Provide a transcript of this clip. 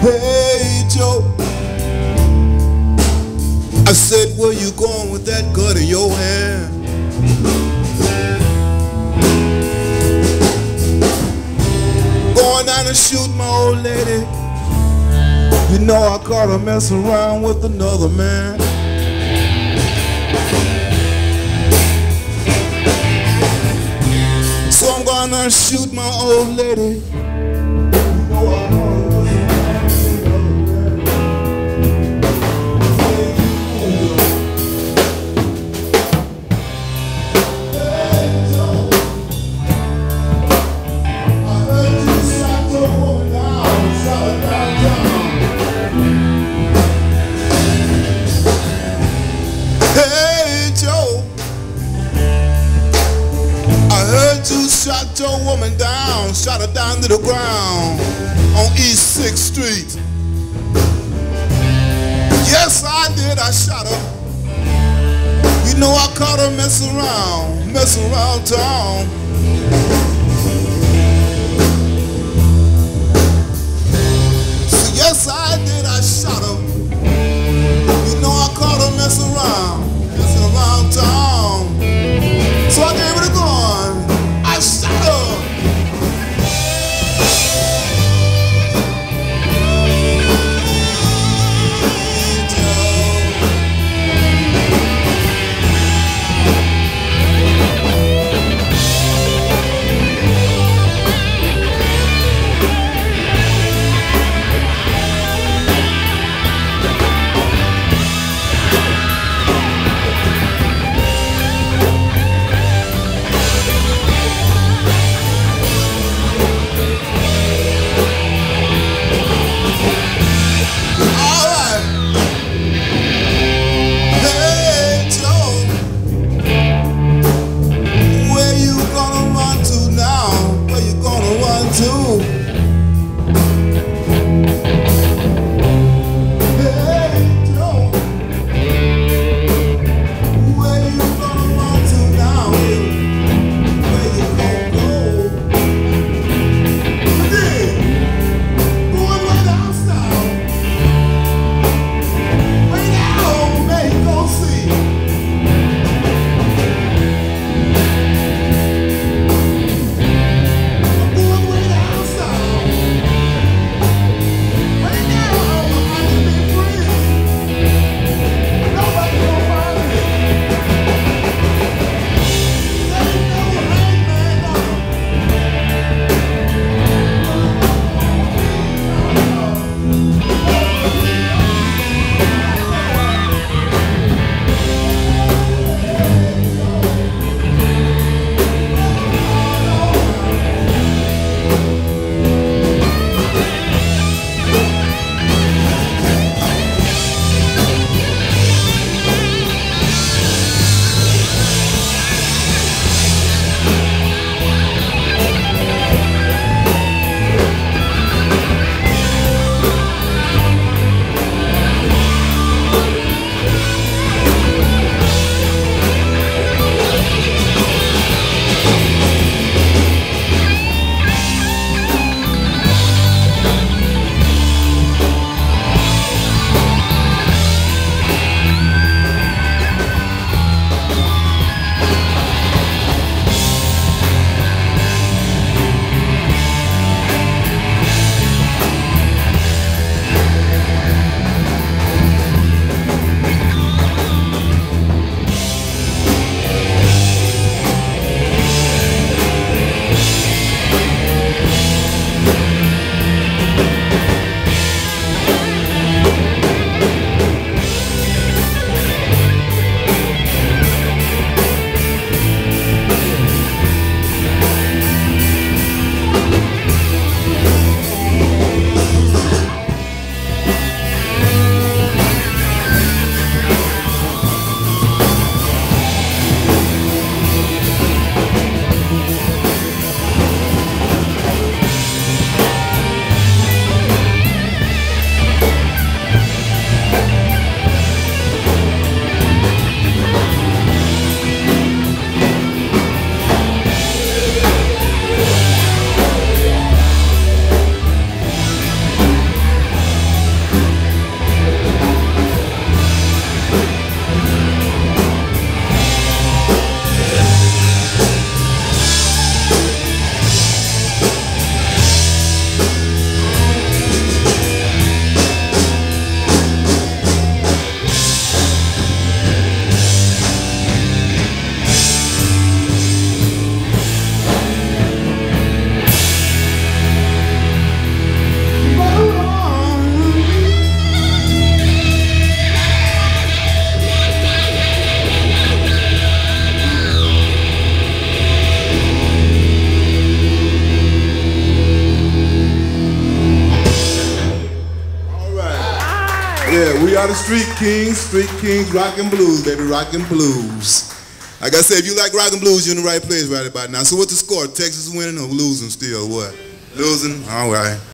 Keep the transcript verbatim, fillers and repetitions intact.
Hey Joe, I said, where you going with that gun in your hand? Going down and shoot my old lady. You know I caught her messing around with another man. So I'm gonna shoot my old lady. You know I caught her messing around with another man. Hey, Joe. I heard you shot your woman down, shot her downtown. Hey Joe, I heard you shot your woman down, shot her down to the ground on East sixth Street. Yes, I did, I shot her. You know I caught her messing around, messing around town. So yes, I did, I shot her. You know I caught her messing around, messing around town. So I gave her the gun, I shot her. Yeah, we are the Street Kings, Street Kings, rockin' blues, baby, rockin' blues. Like I said, if you like rockin' blues, you're in the right place right about now. So what's the score? Texas winning or losing still? What? Losing? All right.